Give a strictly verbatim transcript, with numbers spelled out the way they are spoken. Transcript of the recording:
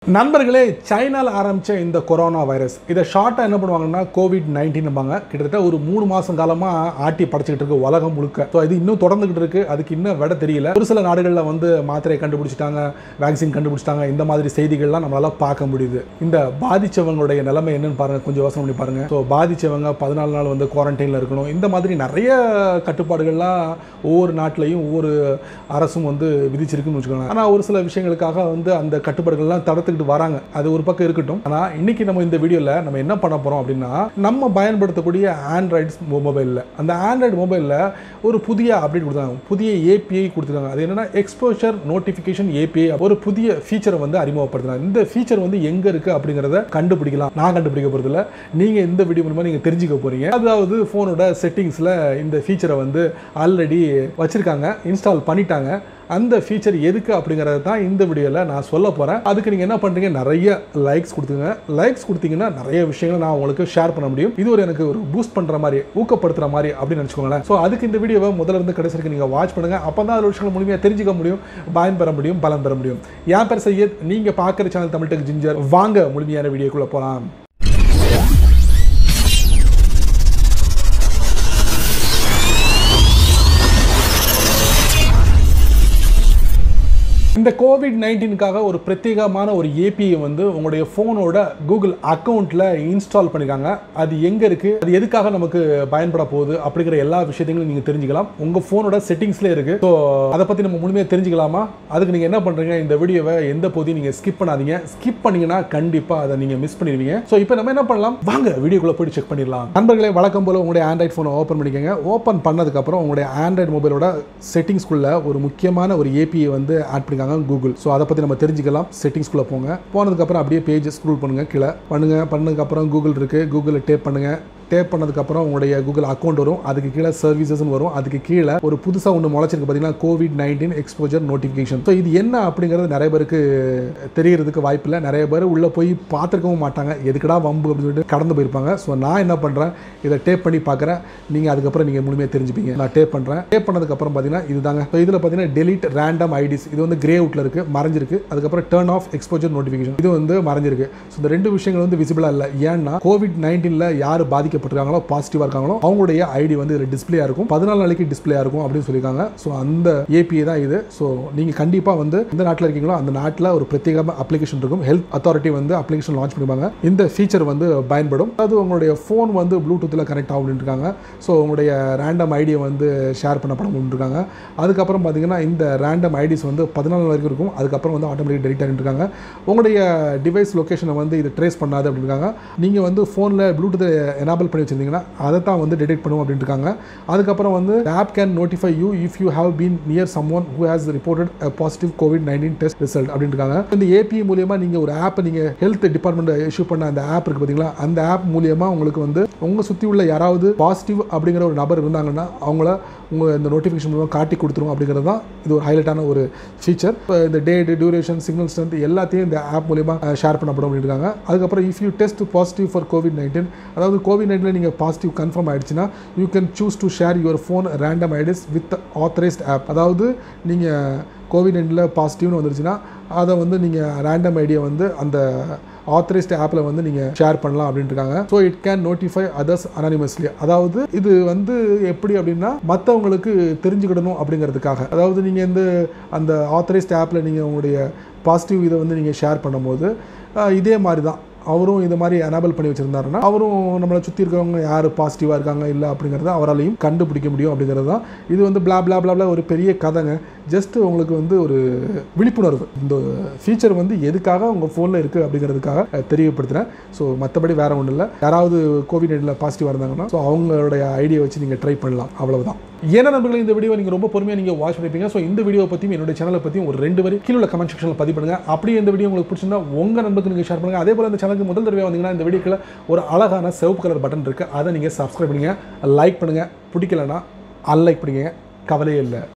நண்பர்களே, சைனால ஆரம்பிச்ச இந்த கொரோனா வைரஸ் இதை ஷார்ட்டாக என்ன பண்ணுவாங்கன்னா கோவிட் நைன்டீன்பாங்க. கிட்டத்தட்ட ஒரு மூணு மாதம் காலமாக ஆட்டி படைச்சிக்கிட்டு இருக்கு உலகம் முழுக்க. ஸோ இது இன்னும் தொடர்ந்துகிட்டு இருக்கு. அதுக்கு இன்னும் விட தெரியல. ஒரு சில நாடுகளில் வந்து மாத்திரையை கண்டுபிடிச்சிட்டாங்க, வேக்சின் கண்டுபிடிச்சிட்டாங்க. இந்த மாதிரி செய்திகள்லாம் நம்மளால பார்க்க முடியுது. இந்த பாதிச்சவங்களுடைய நிலைமை என்னன்னு பாருங்க, கொஞ்சம் யோசனை பண்ணி பாருங்க. ஸோ பாதிச்சவங்க பதினாலு நாள் வந்து குவாரண்டைனில் இருக்கணும். இந்த மாதிரி நிறைய கட்டுப்பாடுகள்லாம் ஒவ்வொரு நாட்டிலையும் ஒவ்வொரு அரசும் வந்து விதிச்சிருக்குன்னு வச்சுக்கோங்க. ஆனால் ஒரு சில விஷயங்களுக்காக வந்து அந்த கட்டுப்பாடுகள்லாம் தடுத்து வராங்க. அது ஒரு பக்கம் இருக்கட்டும். ஆனா இன்னைக்கு நம்ம இந்த வீடியோல நம்ம என்ன பண்ண போறோம் அப்படின்னா, நம்ம பயன்படுத்தக்கூடிய ஆண்ட்ராய்டு மொபைல்ல அந்த ஆண்ட்ராய்டு மொபைல்ல ஒரு புதிய அப்டேட் கொடுத்தாங்க. புதிய ஏபிஐ கொடுத்துருக்காங்க. அது என்னன்னா எக்ஸ்போஷர் நோட்டிஃபிகேஷன் ஏபிஐ, ஒரு புதிய ஃபீச்சரை வந்து அறிமுகப்படுத்துறாங்க. இந்த ஃபீச்சர் வந்து எங்க இருக்கு அப்படிங்கறத கண்டுபிடிக்கலாம். நான் கண்டுபிடிக்க போறது இல்ல, நீங்க இந்த வீடியோ மூலமா நீங்க தெரிஞ்சுக்க போறீங்க. அதாவது போனோட செட்டிங்ஸ்ல இந்த ஃபீச்சரை வந்து ஆல்ரெடி வச்சிருக்காங்க, இன்ஸ்டால் பண்ணிட்டாங்க. அந்த ஃபீச்சர் எதுக்கு அப்படிங்கறத தான் இந்த வீடியோல நான் சொல்ல போறேன். அதுக்கு நீங்க என்ன பண்றீங்க, நிறைய லைக்ஸ் கொடுத்துங்க. லைக்ஸ் கொடுத்தீங்கன்னா நிறைய விஷயங்களை நான் உங்களுக்கு ஷேர் பண்ண முடியும். இது ஒரு எனக்கு ஒரு பூஸ்ட் பண்ற மாதிரி, ஊக்கப்படுத்துற மாதிரி அப்படின்னு நினைச்சுக்கோங்களேன். ஸோ அதுக்கு இந்த வீடியோவை முதல்ல இருந்து கடைசி வரைக்கும் நீங்க வாட்ச் பண்ணுங்க. அப்பதான் அது விஷயங்கள் முழுமையாக தெரிஞ்சுக்க முடியும், பயன் பெற முடியும், பலன் பெற முடியும். என் பேர் சையத், நீங்க பார்க்குற சேனல் தமிழ் டெக் ஜிஞ்சர். வாங்க முழுமையான வீடியோக்குள்ள போலாம். இந்த கோவிட் நைன்டீனுக்காக ஒரு பிரத்யேகமான ஒரு ஏபிஐ வந்து உங்களுடைய ஃபோனோட கூகுள் அக்கௌண்ட்டில் இன்ஸ்டால் பண்ணியிருக்காங்க. அது எங்கே இருக்குது, அது எதுக்காக நமக்கு பயன்பட போகுது அப்படிங்கிற எல்லா விஷயத்தையும் நீங்கள் தெரிஞ்சுக்கலாம். உங்கள் ஃபோனோட செட்டிங்ஸ்லேயே இருக்குது. ஸோ அதை பற்றி நம்ம முழுமையாக தெரிஞ்சுக்கலாமா? அதுக்கு நீங்கள் என்ன பண்ணுறீங்க, இந்த வீடியோவை எந்த பகுதியும் நீங்கள் ஸ்கிப் பண்ணாதீங்க. ஸ்கிப் பண்ணிங்கன்னா கண்டிப்பாகாக அதை நீங்கள் மிஸ் பண்ணிடுவீங்க. ஸோ இப்போ நம்ம என்ன பண்ணலாம், வாங்க வீடியோக்குள்ளே போய்ட்டு செக் பண்ணிடலாம். நண்பர்களே, வழக்கம் போல் உங்களுடைய ஆண்ட்ராய்டு ஃபோனை ஓப்பன் பண்ணிக்கோங்க. ஓப்பன் பண்ணதுக்கப்புறம் உங்களுடைய ஆண்ட்ராய்டு மொபைலோட செட்டிங்ஸ்குள்ளே ஒரு முக்கியமான ஒரு ஏபிஐ வந்து ஆட் பண்ணிக்காங்க கூகுள். ஸோ அதை பற்றி நம்ம தெரிஞ்சுக்கலாம். செட்டிங்ஸ்குள்ளே போங்க. போனதுக்கப்புறம் அப்படியே பேஜ் ஸ்க்ரோல் பண்ணுங்க, கீழே பண்ணுங்க. பண்ணதுக்கப்புறம் கூகுள் இருக்கு, கூகுள் டேப் பண்ணுங்க. டேப் பண்ணதுக்கப்புறம் உங்களுடைய கூகுள் அக்கௌண்ட் வரும். அதுக்கு கீழே சர்வீசஸ்னு வரும். அதுக்கு கீழே ஒரு புதுசாக ஒன்று முளைச்சிருக்கு பார்த்தீங்கன்னா, COVID nineteen exposure notification. So இது என்ன அப்படிங்கிறது நிறைய பேருக்கு தெரியறதுக்கு வாய்ப்பு இல்லை. நிறைய பேர் உள்ளே போய் பார்த்துருக்கவும் மாட்டாங்க. எதுக்கடா வம்பு அப்படின்னு சொல்லிட்டு கடந்து போயிருப்பாங்க. ஸோ நான் என்ன பண்ணுறேன், இதை டேப் பண்ணி பார்க்குறேன். நீங்கள் அதுக்கப்புறம் நீங்கள் முழுமையாக தெரிஞ்சுப்பீங்க. நான் டேப் பண்ணுறேன். டேப் பண்ணதுக்கப்புறம் பார்த்தீங்கன்னா இதுதாங்க. ஸோ இதில் பார்த்தீங்கன்னா டெலிட் ரேண்டம் ஐடிஸ், இது வந்து கிரே அவுட்டில் இருக்குது, மறைஞ்சிருக்கு. அதுக்கப்புறம் டர்ன் ஆஃப் எக்ஸ்போஜர் நோட்டிஃபிகேஷன், இது வந்து மறைஞ்சிருக்கு. ஸோ இந்த ரெண்டு விஷயங்கள் வந்து விசிபிளாக இல்லை. ஏன்னா கோவிட் நைன்டீனில் யார் பாதிக்க பட்டிருக்காங்களோ, பாசிட்டிவா இருக்காங்களோ, அவங்களுடைய ஐடி வந்து இதுல டிஸ்ப்ளே இருக்கும். பதினாலு நாளைக்கு டிஸ்ப்ளே இருக்கும் அப்படின்னு சொல்லியிருக்காங்க. ஸோ அந்த ஏபிஐ தான் இது. ஸோ நீங்க கண்டிப்பா வந்து எந்த நாட்டில் இருக்கீங்களோ அந்த நாட்டில் ஒரு பிரத்யேக அப்ளிகேஷன் இருக்கும். ஹெல்த் அத்தாரிட்டி வந்து அப்ளிகேஷன் லான்ச் பண்ணிப்பாங்க. இந்த ஃபீச்சர் வந்து பயன்படும். அதாவது உங்களுடைய ஃபோன் வந்து ப்ளூடூத்தில் கனெக்ட் ஆகும் இருக்காங்க. ஸோ உங்களுடைய ரேண்டம் ஐடியை வந்து ஷேர் பண்ணப்படும் இருக்காங்க. அதுக்கப்புறம் பார்த்தீங்கன்னா இந்த ரேண்டம் ஐடிஸ் வந்து பதினாலு வரைக்கும் இருக்கும். அதுக்கப்புறம் வந்து ஆட்டோமேட்டிக் டெலிட் ஆகிட்டு இருக்காங்க. உங்களுடைய டிவைஸ் லொகேஷனை வந்து இது ட்ரேஸ் பண்ணாது அப்படின்னு இருக்காங்க. நீங்க வந்து ஃபோனில் ப்ளூடூத் எனேபிள் பண்ணி வச்சிருந்தீங்கன்னா அதை தான் வந்து டிடெக்ட் பண்ணுவோம் அப்படின்னு இருக்காங்க. அதுக்கப்புறம் வந்து app can notify you if you have been near someone who has reported a positive COVID nineteen test result அப்படின்னு இருக்காங்க. இந்த ஏபிஐ மூலியமா நீங்க ஒரு ஆப், நீங்க ஹெல்த் டிபார்ட்மெண்ட் இஷ்யூ பண்ண அந்த ஆப் இருக்கு பாத்தீங்களா, அந்த ஆப் மூலியமா உங்களுக்கு வந்து உங்க சுத்தி உள்ள யாராவது பாசிட்டிவ் அப்படிங்கிற ஒரு நபர் இருந்தாங்கன்னா அவங்கள உங்க இந்த நோட்டிஃபிகேஷன் மூலமா காட்டி கொடுத்துரும் அப்படிங்கிறது தான் இது ஒரு ஹைலைட்டான ஒரு ஃபீச்சர். இந்த டேட், டியூரேஷன், சிக்னல் ஸ்ட்ரென்த் எல்லாத்தையும் இந்த ஆப் மூலியமா ஷேர் பண்ணப்படும் அப்படின்னு இருக்காங்க. அதுக்கப்புறம் if you test positive for COVID nineteen, அதாவது கோவிட் நைன்டீன் நீங்க பாசிட்டிவ் கன்ஃபார்ம் ஆயிடுச்சுன்னா you can choose to share your phone random IDs with authorised app. அதாவது நீங்கள் கோவிட் நைன்டீனில் பாசிட்டிவ்னு வந்துருச்சுன்னா அதை வந்து நீங்கள் ரேண்டம் ஐடியை வந்து அந்த ஆத்தரைஸ்ட் ஆப்பில் வந்து நீங்கள் ஷேர் பண்ணலாம் அப்படின்னு இருக்காங்க. So it can notify others anonymously. அதாவது இது வந்து எப்படி அப்படின்னா மற்றவங்களுக்கு தெரிஞ்சுக்கிடணும் அப்படிங்கிறதுக்காக. அதாவது நீங்கள் வந்து அந்த ஆத்தரைஸ்ட் ஆப்பில் நீங்கள் உங்களுடைய பாசிட்டிவ் இதை வந்து நீங்கள் ஷேர் பண்ணும்போது இதே மாதிரி தான் அவரும் இந்த மாதிரி எனேபிள் பண்ணி வச்சிருந்தாருன்னா அவரும் நம்மளை சுற்றி இருக்கிறவங்க யார் பாசிட்டிவாக இருக்காங்க இல்லை அப்படிங்கிறத அவராலையும் கண்டுபிடிக்க முடியும் அப்படிங்கிறது தான். இது வந்து பிளா பிளா பிளா ஒரு பெரிய கதைங்க. ஜஸ்ட் உங்களுக்கு வந்து ஒரு விழிப்புணர்வு. இந்த ஃபீச்சர் வந்து எதுக்காக உங்கள் ஃபோனில் இருக்குது அப்படிங்கிறதுக்காக தெரியப்படுத்துகிறேன். ஸோ மற்றபடி வேறு ஒன்றும் இல்லை. யாராவது கோவிட் நைன்டீனில் பாசிட்டிவாக இருந்தாங்கன்னா ஸோ அவங்களுடைய ஐடியை வச்சு நீங்கள் ட்ரை பண்ணலாம். அவ்வளவுதான். ஏன்னா நண்பர்களே, இந்த வீடியோ நீங்கள் ரொம்ப பொறுமையாக நீங்கள் வாட்ச் பண்ணிப்பீங்க. ஸோ இந்த வீடியோ பற்றியும் என்னுடைய சேனலை பற்றியும் ஒரு ரெண்டு வரி கீழே உள்ள கமெண்ட் செக்ஷனில் பதிவு பண்ணுங்கள். அப்படியே இந்த வீடியோ உங்களுக்கு பிடிச்சிருந்தா உங்கள் நண்பருக்கு நீங்கள் ஷேர் பண்ணுங்கள். அதே போல் இந்த சேனலுக்கு முதல் தடவை வந்தீங்கன்னா இந்த வீடியோக்குள்ள ஒரு அழகான சிவப்பு கலர் பட்டன் இருக்குது. அதை நீங்கள் சப்ஸ்கிரைப் பண்ணுங்கள், லைக் பண்ணுங்கள். பிடிக்கலன்னா அன்லைக் பண்ணுங்க, கவலையே இல்லை.